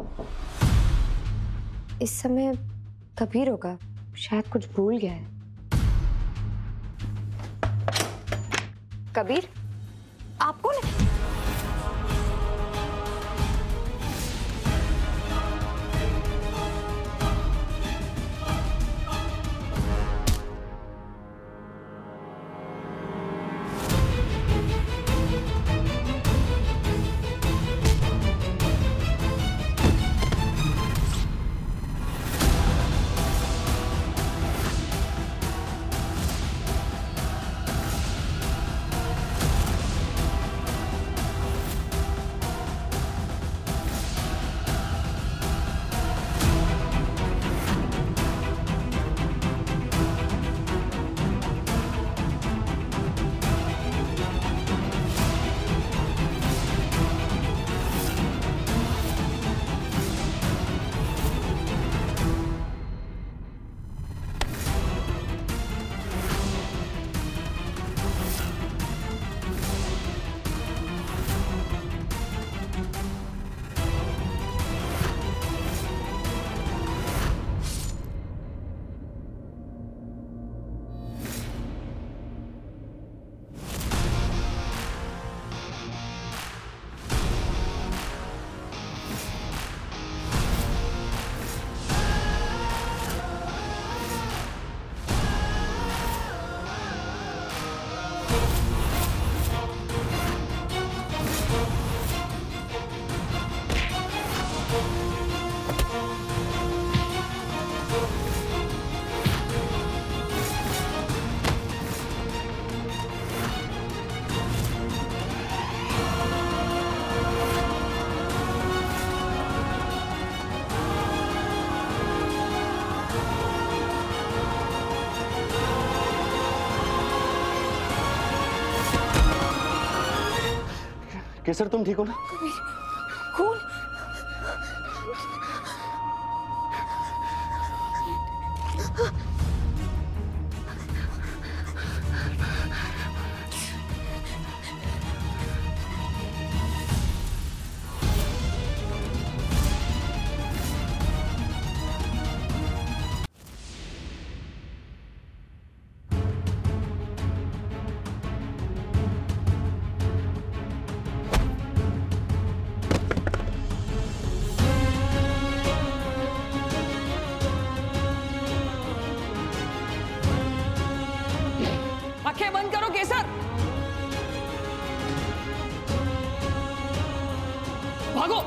इस समय कबीर होगा, शायद कुछ भूल गया है। कबीर, आप कौन है? केसर, तुम ठीक हो ना? कौन? आंखें बंद करो केसर। भागो।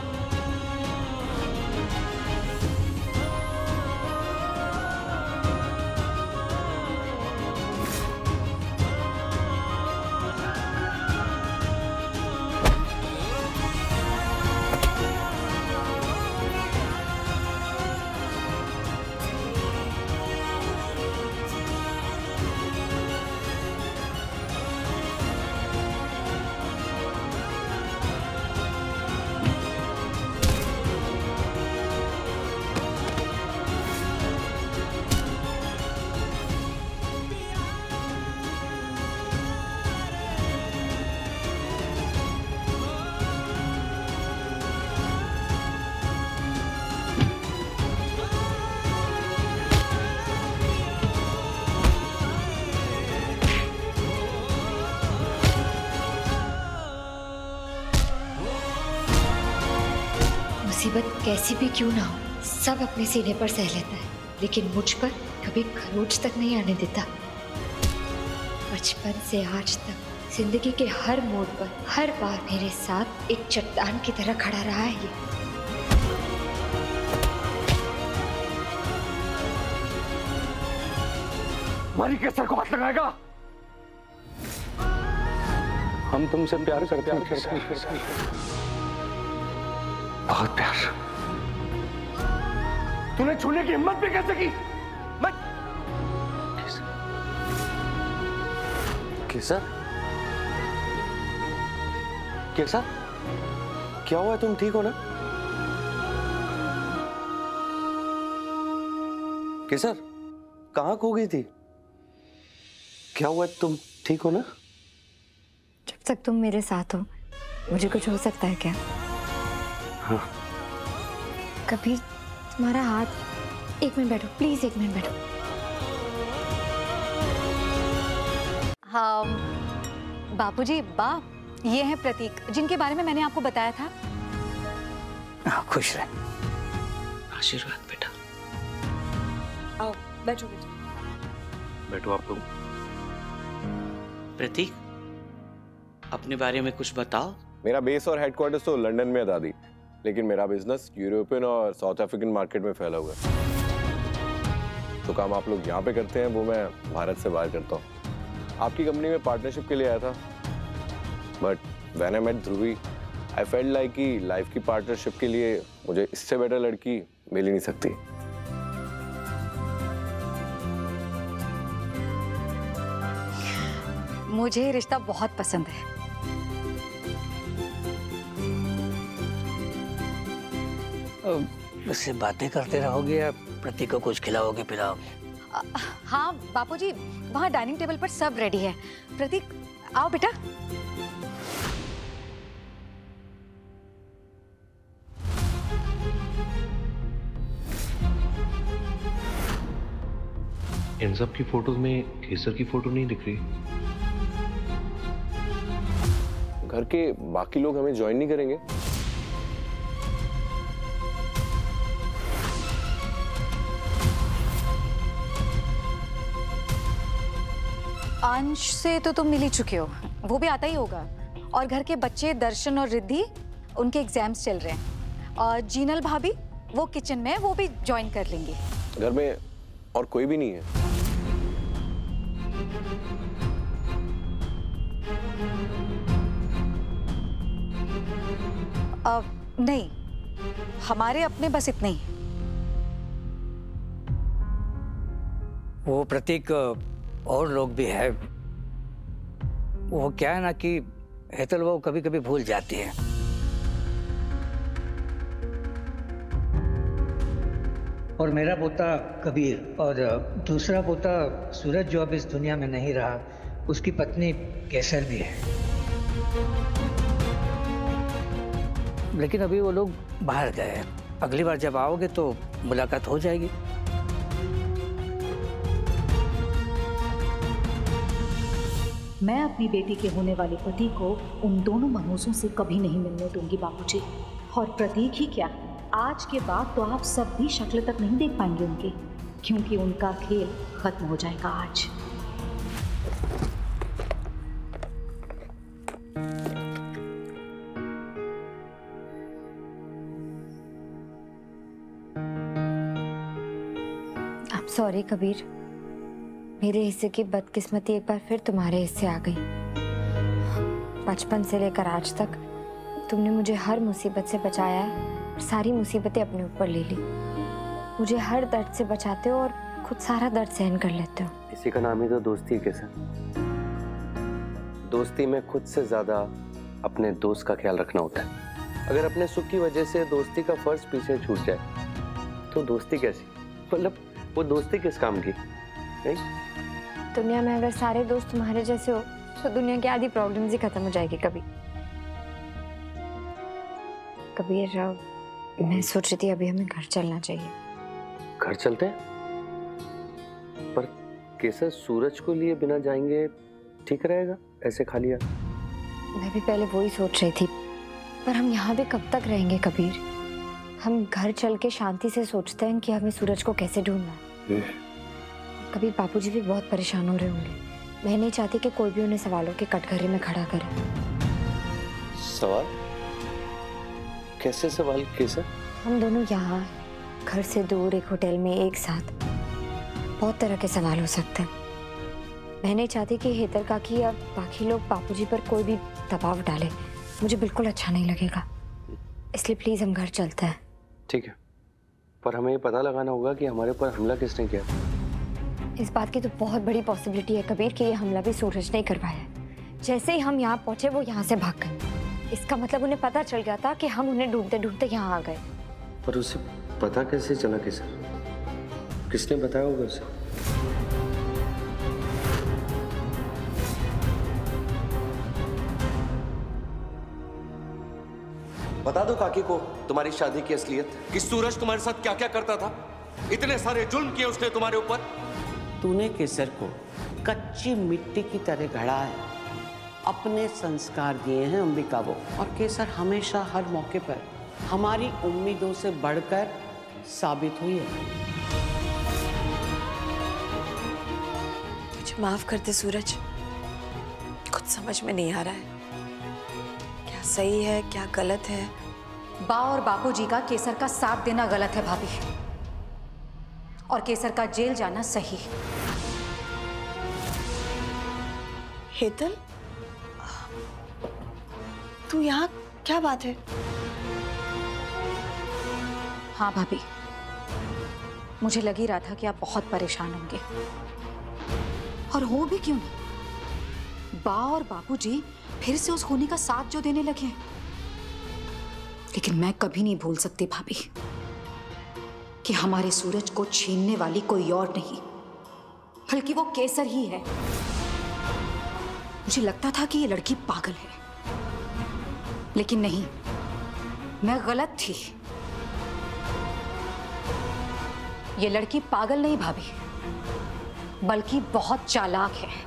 मुसीबत कैसी भी क्यों ना हो, सब अपने सीने पर सह लेता है, लेकिन मुझ पर कभी खरोंच तक नहीं आने देता। बचपन से आज तक जिंदगी के हर मोड़ पर हर बार मेरे साथ एक चट्टान की तरह खड़ा रहा है ये। हमारी केसर को हाथ लगाएगा? हम तुमसे प्यार करते हैं, बहुत प्यार। तूने छूने की हिम्मत भी कैसे की? मैं केसर, केसर, क्या हुआ? तुम ठीक हो ना? केसर, कहाँ खो गई थी? क्या हुआ? तुम ठीक हो ना? जब तक तुम मेरे साथ हो, मुझे कुछ हो सकता है क्या? हाँ, कबीर, तुम्हारा हाथ। एक मिनट बैठो प्लीज, एक मिनट बैठो। हाँ बापूजी, बा, ये है प्रतीक, जिनके बारे में मैंने आपको बताया था। खुश रहे। आशीर्वाद बेटा। आओ बैठो बैठो। बैठो आप लोग। प्रतीक, अपने बारे में कुछ बताओ। मेरा बेस और हेडक्वार्टर्स तो लंदन में है दादी, लेकिन मेरा बिजनेस यूरोपियन और साउथ अफ्रीकन मार्केट में फैला हुआ है। तो काम आप लोग यहाँ पे करते हैं वो मैं भारत से बाहर करता हूँ। आपकी कंपनी में पार्टनरशिप के लिए आया था, but when I met Dhruvi I felt like कि लाइफ की पार्टनरशिप के लिए मुझे इससे बेटर लड़की मिल ही नहीं सकती। मुझे ये रिश्ता बहुत पसंद है। उससे बातें करते रहोगे या प्रतीक को कुछ खिलाओगे पिलाओगे? हाँ बापूजी, वहाँ डाइनिंग टेबल पर सब रेडी है। प्रतीक आओ बेटा। इन सब की फोटोज में केसर की फोटो नहीं दिख रही। घर के बाकी लोग हमें ज्वाइन नहीं करेंगे? अंश से तो तुम मिल ही चुके हो, वो भी आता ही होगा। और घर के बच्चे दर्शन और रिद्धि, उनके एग्जाम्स चल रहे हैं। और जीनल भाभी वो किचन में, वो भी ज्वाइन कर लेंगे। घर में और कोई भी नहीं है? नहीं, हमारे अपने बस इतने ही। वो प्रतीक और लोग भी है। वो क्या है ना कि हेतल वो कभी कभी भूल जाती है। और मेरा पोता कबीर और दूसरा पोता सूरज जो अब इस दुनिया में नहीं रहा, उसकी पत्नी केसर भी है। लेकिन अभी वो लोग बाहर गए हैं। अगली बार जब आओगे तो मुलाकात हो जाएगी। मैं अपनी बेटी के होने वाले पति को उन दोनों मनहूसों से कभी नहीं मिलने दूंगी बाबूजी। और प्रतीक ही क्या, आज के बाद तो आप सब भी शक्ल तक नहीं देख पाएंगे उनके, क्योंकि उनका खेल खत्म हो जाएगा आज। सॉरी कबीर, मेरे हिस्से की बदकिस्मती एक बार फिर तुम्हारे हिस्से आ गई। बचपन से लेकर आज तक तुमने मुझे हर मुसीबत से बचाया है और सारी मुसीबतें अपने ऊपर ले ली। मुझे हर दर्द से बचाते हो और खुद सारा दर्द सहन कर लेते हो। इसी का नाम ही तो दोस्ती है केसर। दोस्ती में खुद से ज्यादा अपने दोस्त का ख्याल रखना होता है। अगर अपने सुख की वजह से दोस्ती का फर्ज पीछे छूट जाए तो दोस्ती कैसी, मतलब वो दोस्ती किस काम की? नहीं? दुनिया में अगर सारे दोस्त तुम्हारे जैसे हो तो दुनिया की आधी प्रॉब्लम्स ही खत्म हो जाएगी। कबीर, मैं सोच रही थी अभी हमें घर चलना चाहिए। घर चलते हैं? पर केसर, सूरज को लिए बिना जाएंगे ठीक रहेगा ऐसे खाली हाथ? मैं भी पहले वही सोच रही थी, पर हम यहाँ भी कब तक रहेंगे कबीर? हम घर चल के शांति से सोचते हैं कि हमें सूरज को कैसे ढूंढना है। कबीर, बापूजी भी बहुत परेशान हो रहे होंगे। मैं नहीं चाहती कि कोई भी उन्हें सवालों के कटघरे में खड़ा करे। सवाल? कैसे सवाल केसर? हम दोनों यहाँ घर से दूर एक होटल में एक साथ, बहुत तरह के सवाल हो सकते हैं। मैं नहीं चाहती कि हेतल काकी या बाकी लोग बापूजी पर कोई भी दबाव डाले। मुझे बिल्कुल अच्छा नहीं लगेगा, इसलिए प्लीज हम घर चलते हैं। ठीक है, पर हमें ये पता लगाना होगा कि हमारे ऊपर हमला किसने किया। इस बात की तो बहुत बड़ी पॉसिबिलिटी है कबीर कि ये हमला भी सूरज ने करवाया है। जैसे ही हम यहाँ पहुंचे वो यहाँ से भाग गए। इसका मतलब उन्हें पता चल गया था कि हम उन्हें ढूंढते ढूंढते यहाँ आ गए। पर उसे पता कैसे चला केसर? किसने बताया होगा उसे? बता दो काकी को तुम्हारी शादी की असलियत। कि सूरज तुम्हारे साथ क्या क्या करता था, इतने सारे जुल्म किए उसने तुम्हारे ऊपर। तूने केसर को कच्ची मिट्टी की तरह गढ़ा है, अपने संस्कार दिए हैं अंबिका को, और केसर हमेशा हर मौके पर हमारी उम्मीदों से बढ़कर साबित हुई है। मुझे माफ कर दे सूरज, कुछ समझ में नहीं आ रहा है, क्या सही है क्या गलत है। बा और बापूजी का केसर का साथ देना गलत है भाभी, और केसर का जेल जाना सही। हेतल, तू यहाँ क्या बात है? हाँ भाभी, मुझे लग ही रहा था कि आप बहुत परेशान होंगे, और हो भी क्यों नहीं। बा और बापूजी फिर से उस खूनी का साथ जो देने लगे हैं, लेकिन मैं कभी नहीं भूल सकती भाभी कि हमारे सूरज को छीनने वाली कोई और नहीं बल्कि वो केसर ही है। मुझे लगता था कि ये लड़की पागल है, लेकिन नहीं, मैं गलत थी। ये लड़की पागल नहीं भाभी, बल्कि बहुत चालाक है।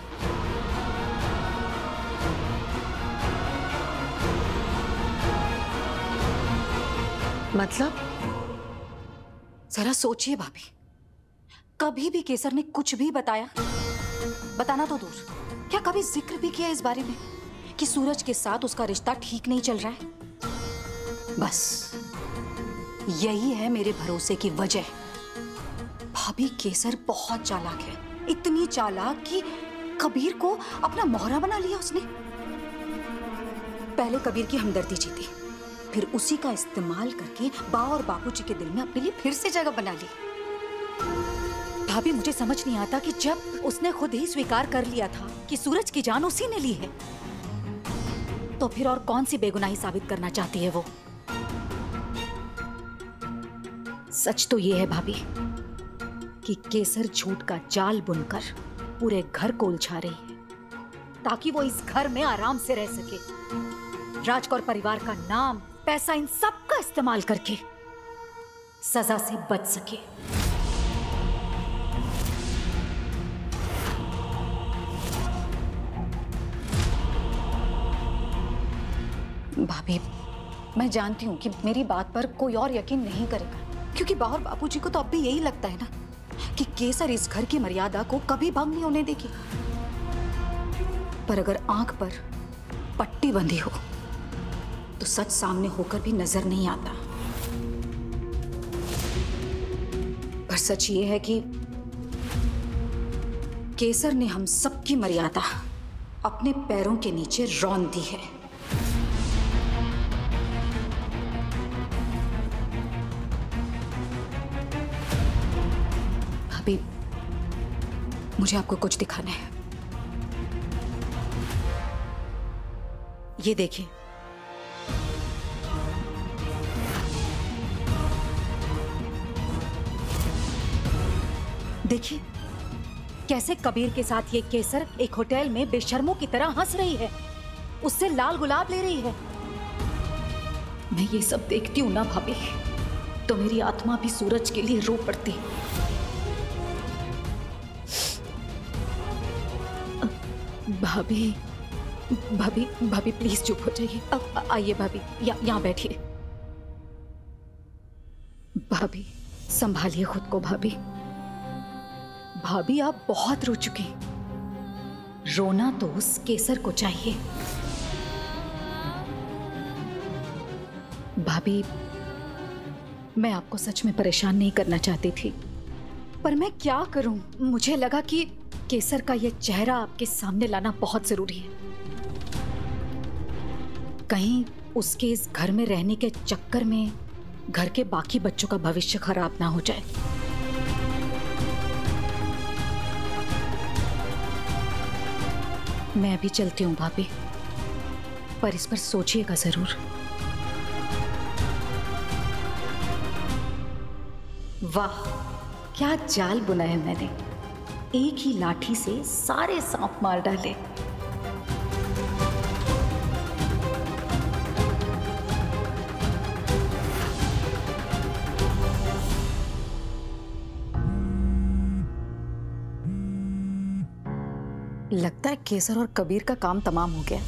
मतलब? जरा सोचिए भाभी, कभी भी केसर ने कुछ भी बताया? बताना तो दूर, क्या कभी जिक्र भी किया इस बारे में कि सूरज के साथ उसका रिश्ता ठीक नहीं चल रहा है? बस यही है मेरे भरोसे की वजह। भाभी, केसर बहुत चालाक है, इतनी चालाक कि कबीर को अपना मोहरा बना लिया उसने। पहले कबीर की हमदर्दी जीती, फिर उसी का इस्तेमाल करके बा और बापूजी के दिल में अपने लिए फिर से जगह बना ली। भाभी, मुझे समझ नहीं आता कि जब उसने खुद ही स्वीकार कर लिया था कि सूरज की जान उसी ने ली है, तो फिर और कौन सी बेगुनाही साबित करना चाहती है वो। सच तो ये है भाभी कि केसर झूठ का जाल बुनकर पूरे घर को उलझा रही है, ताकि वो इस घर में आराम से रह सके, राजकौर परिवार का नाम, पैसा, इन सब का इस्तेमाल करके सजा से बच सके। भाभी, मैं जानती हूं कि मेरी बात पर कोई और यकीन नहीं करेगा, क्योंकि बा और बापूजी को तो अब भी यही लगता है ना कि केसर इस घर की मर्यादा को कभी भंग नहीं होने देगी। पर अगर आंख पर पट्टी बंधी हो तो सच सामने होकर भी नजर नहीं आता। पर सच ये है कि केसर ने हम सबकी मर्यादा अपने पैरों के नीचे रौंद दी है। भाभी, मुझे आपको कुछ दिखाना है। ये देखिए, देखिए कैसे कबीर के साथ ये केसर एक होटल में बेशर्मों की तरह हंस रही है, उससे लाल गुलाब ले रही है। मैं ये सब देखती हूं ना भाभी, तो मेरी आत्मा भी सूरज के लिए रो पड़ती। भाभी, भाभी, भाभी प्लीज चुप हो जाइए। अब आइए भाभी, यहाँ बैठिए। भाभी, संभालिए खुद को। भाभी, भाभी आप बहुत रो चुके हैं। रोना तो उस केसर को चाहिए। भाभी, मैं आपको सच में परेशान नहीं करना चाहती थी, पर मैं क्या करूं? मुझे लगा कि केसर का यह चेहरा आपके सामने लाना बहुत जरूरी है। कहीं उसके इस घर में रहने के चक्कर में घर के बाकी बच्चों का भविष्य खराब ना हो जाए। मैं भी चलती हूँ भाभी, पर इस पर सोचिएगा जरूर। वाह, क्या जाल बुना है मैंने। एक ही लाठी से सारे सांप मार डाले। लगता है केसर और कबीर का काम तमाम हो गया।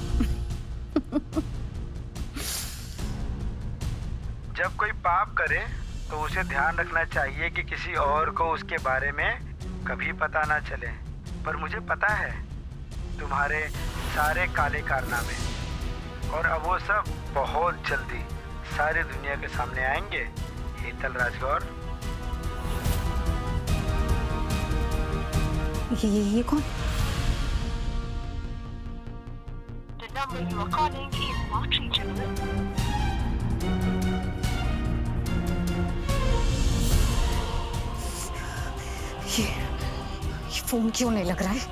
जब कोई पाप करे तो उसे ध्यान रखना चाहिए कि किसी और को उसके बारे में कभी पता ना चले। पर मुझे पता है तुम्हारे सारे काले कारनामे, और अब वो सब बहुत जल्दी सारी दुनिया के सामने आएंगे। हीतल राजगौर। ये कौन? ये फोन क्यों नहीं लग रहा है?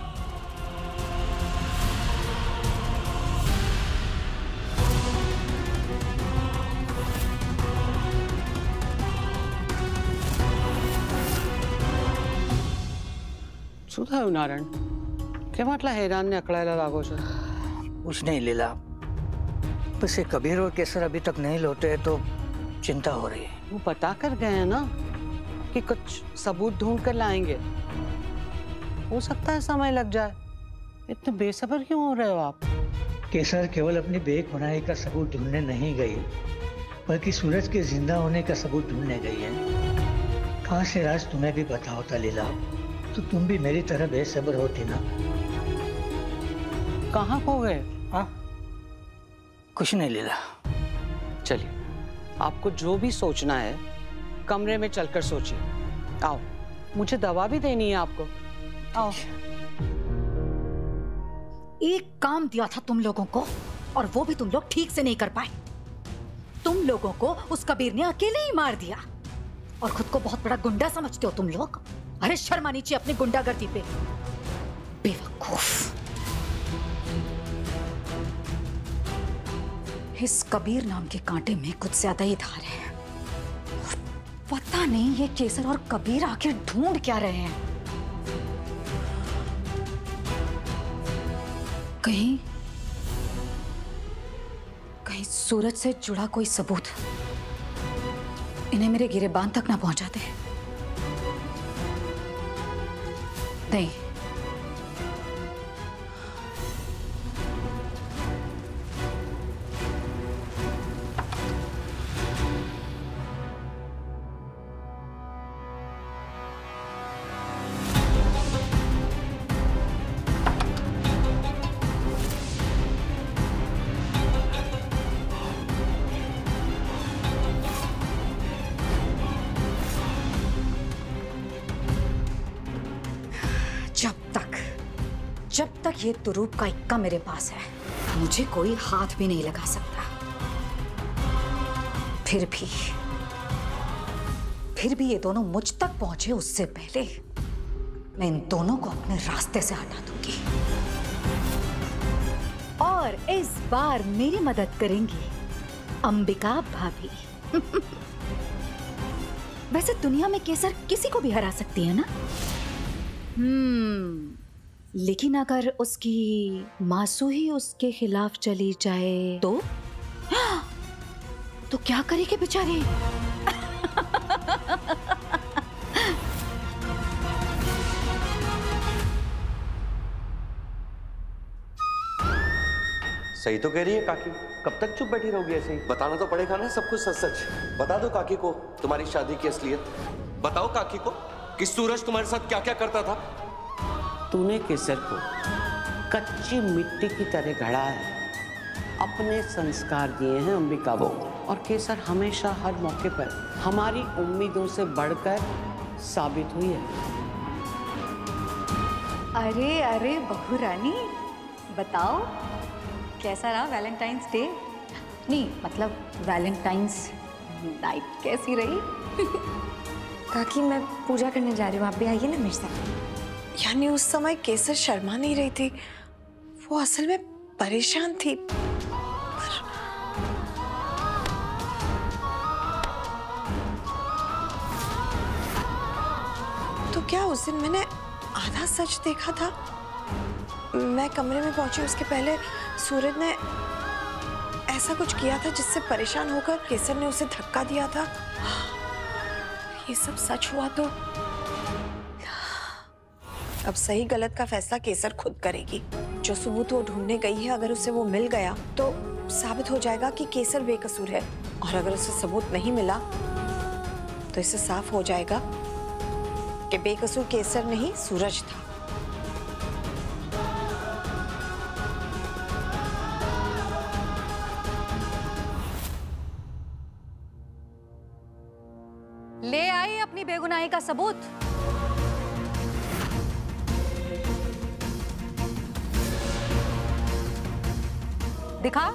શું થયું નારાયણ? કેમ આટલા હેરાન ને અકળાયેલા લાગો છો? कुछ नहीं लीला, बस ये कबीर और केसर अभी तक नहीं लौटे तो चिंता हो रही है। वो बता कर गए हैं ना कि कुछ सबूत ढूंढ कर लाएंगे। हो सकता है समय लग जाए। इतने बेसब्र क्यों हो रहे हो आप? केसर केवल अपनी बेगुनाही का सबूत ढूंढने नहीं गई, बल्कि सूरज के जिंदा होने का सबूत ढूंढने गई है। कहाँ से राज तुम्हें भी पता होता लीला, तो तुम भी मेरी तरह बेसब्र होती ना। कहाँ खो गए? हाँ, कुछ नहीं लीला। चलिए, आपको जो भी सोचना है कमरे में चलकर सोचिए। आओ, मुझे दवा भी देनी है आपको। आओ। एक काम दिया था तुम लोगों को, और वो भी तुम लोग ठीक से नहीं कर पाए। तुम लोगों को उस कबीर ने अकेले ही मार दिया, और खुद को बहुत बड़ा गुंडा समझते हो तुम लोग। अरे शर्म आनी चाहिए अपनी गुंडागर्दी पे, बेवकूफ। इस कबीर नाम के कांटे में कुछ ज्यादा ही धार है। पता नहीं ये केसर और कबीर आखिर ढूंढ क्या रहे हैं। कहीं सूरज से जुड़ा कोई सबूत इन्हें मेरे गिरेबान तक ना पहुंचाते। नहीं, जब तक ये तुरूप का इक्का मेरे पास है, मुझे कोई हाथ भी नहीं लगा सकता। फिर भी ये दोनों मुझ तक पहुंचे उससे पहले मैं इन दोनों को अपने रास्ते से हटा दूंगी। और इस बार मेरी मदद करेंगी अंबिका भाभी। वैसे दुनिया में केसर किसी को भी हरा सकती है ना? लेकिन अगर उसकी मासू ही उसके खिलाफ चली जाए तो क्या करेगी बेचारी? सही तो कह रही है काकी, कब तक चुप बैठी रहोगी ऐसे ही? बताना तो पड़ेगा ना सब कुछ सच सच। बता दो काकी को तुम्हारी शादी की असलियत। बताओ काकी को कि सूरज तुम्हारे साथ क्या क्या करता था। तूने केसर को कच्ची मिट्टी की तरह गढ़ा है, अपने संस्कार दिए हैं अंबिका को, और केसर हमेशा हर मौके पर हमारी उम्मीदों से बढ़कर साबित हुई है। अरे अरे बहू रानी, बताओ कैसा रहा वैलेंटाइंस डे? नहीं मतलब वैलेंटाइंस नाइट कैसी रही? काकी मैं पूजा करने जा रही हूँ, आप भी आइए ना मेरे साथ। यानी उस समय केसर शर्मा नहीं रही थी, वो असल में परेशान थी। तो क्या उस दिन मैंने आधा सच देखा था? मैं कमरे में पहुंची उसके पहले सूरज ने ऐसा कुछ किया था जिससे परेशान होकर केसर ने उसे धक्का दिया था। ये सब सच हुआ तो अब सही गलत का फैसला केसर खुद करेगी। जो सबूत वो ढूंढने गई है, अगर उसे वो मिल गया तो साबित हो जाएगा कि केसर बेकसूर है, और अगर उसे सबूत नहीं मिला तो इससे साफ हो जाएगा कि बेकसूर केसर नहीं सूरज था। ले आई अपनी बेगुनाही का सबूत। दिखा।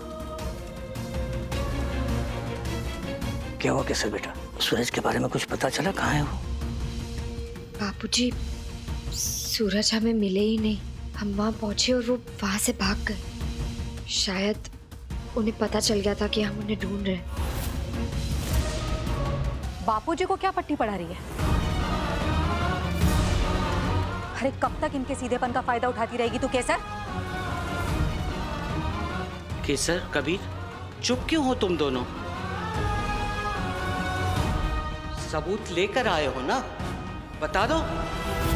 क्या हुआ केसर बेटा? सूरज के बारे में कुछ पता चला? कहाँ है वो? बापूजी, सूरज हमें मिले ही नहीं। हम वहां पहुंचे और वो वहां से भाग गए। शायद उन्हें पता चल गया था कि हम उन्हें ढूंढ रहे हैं। बापूजी को क्या पट्टी पढ़ा रही है? अरे कब तक इनके सीधेपन का फायदा उठाती रहेगी तू केसर? केसर, कबीर, चुप क्यों हो तुम दोनों? सबूत लेकर आए हो ना, बता दो।